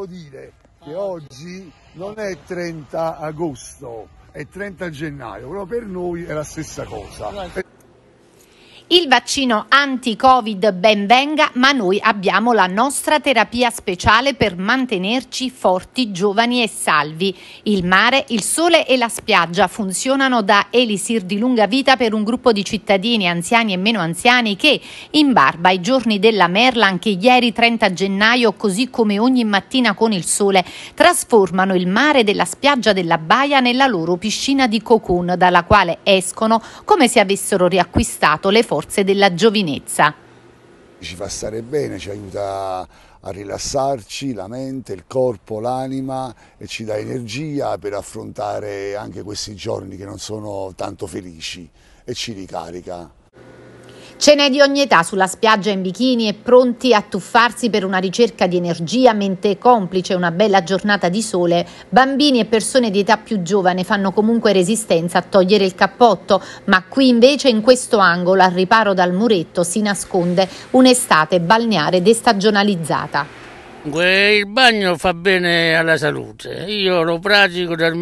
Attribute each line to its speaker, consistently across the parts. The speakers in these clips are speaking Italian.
Speaker 1: volevo dire che oggi non è 30 agosto, è 30 gennaio, però per noi è la stessa cosa.
Speaker 2: Il vaccino anti-Covid ben venga, ma noi abbiamo la nostra terapia speciale per mantenerci forti, giovani e salvi. Il mare, il sole e la spiaggia funzionano da elisir di lunga vita per un gruppo di cittadini anziani e meno anziani che, in barba ai giorni della merla, anche ieri 30 gennaio, così come ogni mattina con il sole, trasformano il mare della spiaggia della baia nella loro piscina di cocoon, dalla quale escono come se avessero riacquistato le forze della giovinezza.
Speaker 1: Ci fa stare bene, ci aiuta a rilassarci la mente, il corpo, l'anima e ci dà energia per affrontare anche questi giorni che non sono tanto felici e ci ricarica.
Speaker 2: Ce n'è di ogni età sulla spiaggia in bikini e pronti a tuffarsi per una ricerca di energia, mentre complice una bella giornata di sole, bambini e persone di età più giovane fanno comunque resistenza a togliere il cappotto, ma qui invece in questo angolo, al riparo dal muretto, si nasconde un'estate balneare destagionalizzata.
Speaker 3: Il bagno fa bene alla salute, io lo pratico dal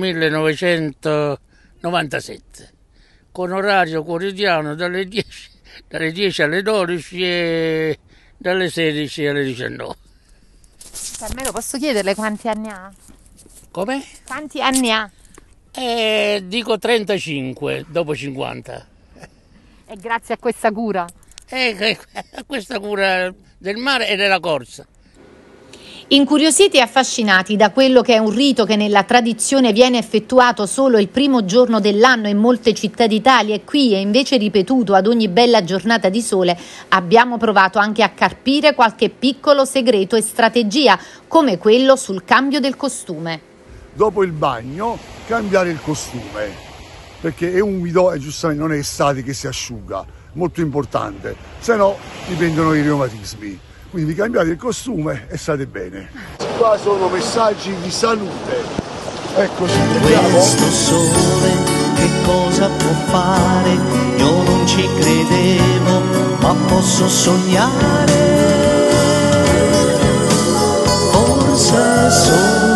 Speaker 3: 1997, con orario quotidiano dalle 10 alle 12 e dalle 16 alle 19.
Speaker 2: Carmelo, posso chiederle quanti anni ha?
Speaker 3: Come?
Speaker 2: Quanti anni ha?
Speaker 3: Dico 35, dopo 50.
Speaker 2: E grazie a questa cura?
Speaker 3: A questa cura del mare e della corsa.
Speaker 2: Incuriositi e affascinati da quello che è un rito che nella tradizione viene effettuato solo il primo giorno dell'anno in molte città d'Italia e qui è invece ripetuto ad ogni bella giornata di sole, abbiamo provato anche a carpire qualche piccolo segreto e strategia, come quello sul cambio del costume.
Speaker 1: Dopo il bagno cambiare il costume, perché è umido e giustamente non è estate che si asciuga, molto importante, se no dipendono i reumatismi. Quindi cambiate il costume e state bene. Qua sono messaggi di salute. Eccoci, vediamo.
Speaker 4: Questo sole che cosa può fare? Io non ci credevo, ma posso sognare. Forse solo